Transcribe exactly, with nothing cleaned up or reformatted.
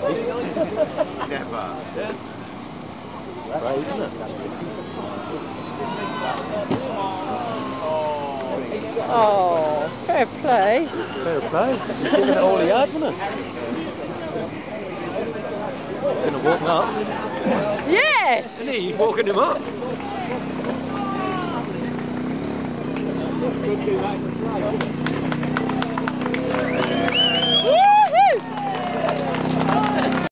Never. Yeah. Brave, isn't it? Oh, fair play. Fair play. He's giving it all he had, wasn't he? Gonna walk up. Yes! Isn't he? He's walking him up. Could do that in the play.